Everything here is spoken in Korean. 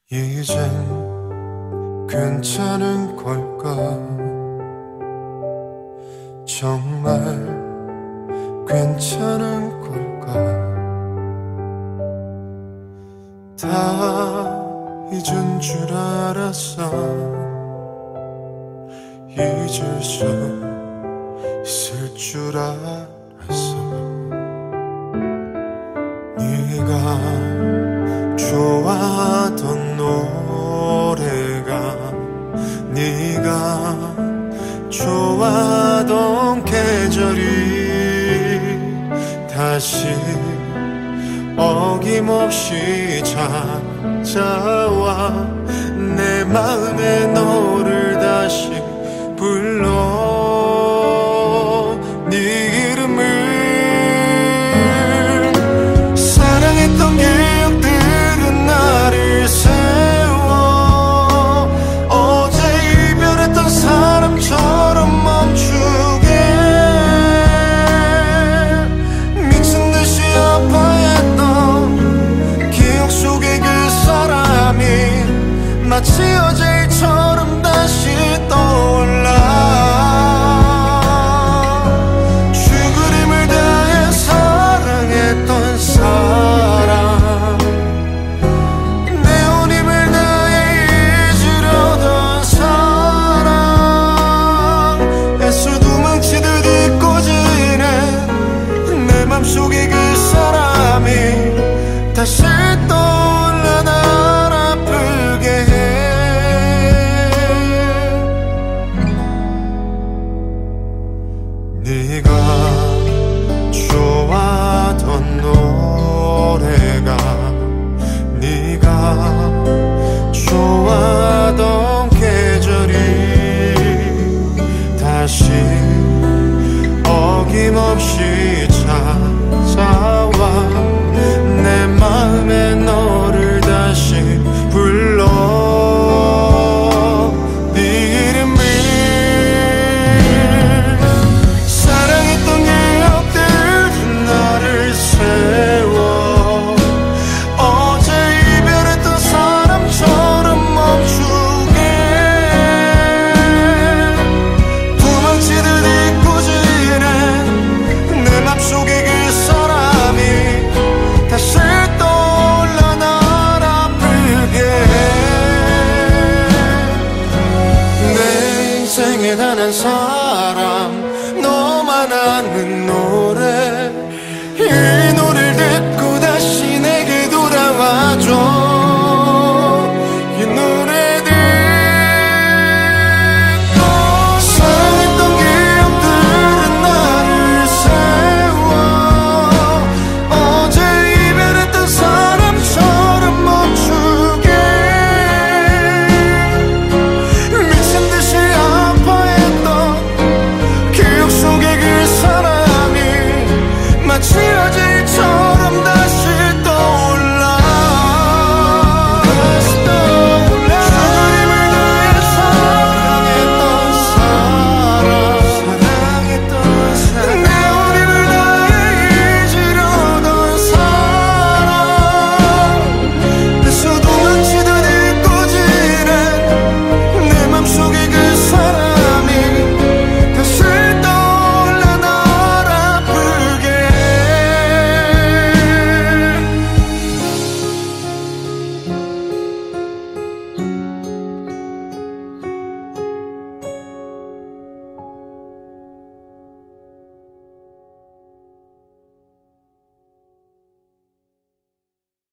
이젠 괜찮은 걸까? 정말 괜찮은 걸까? 다 잊은 줄 알았어. 잊을 수 있을 줄 알았어. 네가 좋아하던 노래가, 네가 좋아하던 계절이 다시 어김없이 찾아와 내 마음에 너를 다시 불러. 네 이름을 사랑했던 기억들은 나를 세워 어제 이별했던 사람처럼 멈추게. 미친 듯이 아파했던 기억 속의 그 사람이 마치 어제 일처럼 다시 떠올라. 죽으림을 다해 사랑했던 사람, 내 온 힘을 다해 잊으려던 사랑, 애써 도망치듯 잊고 지낸 내 맘속의 그 사람이 다시 떠올라 날 아프게 해. 네가 좋아하던 노래가, 네가 좋아하던 계절이 다시 어김없이 찾아와 내 마음에 너를 다시 불러. 나는 사람, 너만 아는 노래, 이 노래를 듣고 다시 내게 돌아와줘.